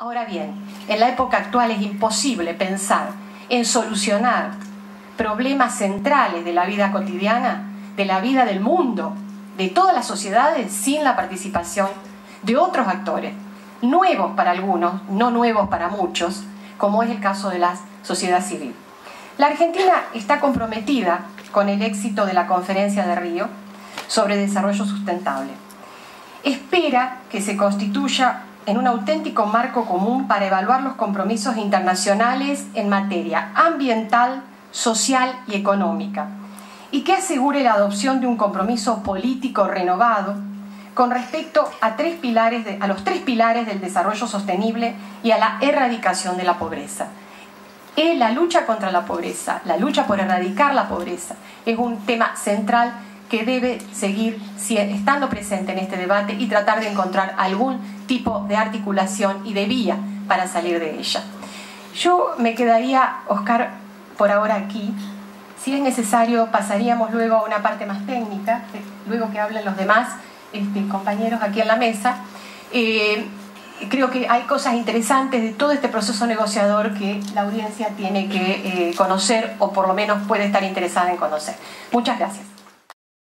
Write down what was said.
Ahora bien, en la época actual es imposible pensar en solucionar problemas centrales de la vida cotidiana, de la vida del mundo, de todas las sociedades, sin la participación de otros actores, nuevos para algunos, no nuevos para muchos, como es el caso de la sociedad civil. La Argentina está comprometida con el éxito de la Conferencia de Río sobre Desarrollo Sustentable. Espera que se constituya en un auténtico marco común para evaluar los compromisos internacionales en materia ambiental, social y económica, y que asegure la adopción de un compromiso político renovado con respecto a los tres pilares del desarrollo sostenible y a la erradicación de la pobreza. La lucha contra la pobreza, la lucha por erradicar la pobreza, es un tema central que debe seguir estando presente en este debate y tratar de encontrar algún tipo de articulación y de vía para salir de ella. Yo me quedaría, Oscar, por ahora aquí. Si es necesario, pasaríamos luego a una parte más técnica, luego que hablen los demás compañeros aquí en la mesa. Creo que hay cosas interesantes de todo este proceso negociador que la audiencia tiene que conocer, o por lo menos puede estar interesada en conocer. Muchas gracias.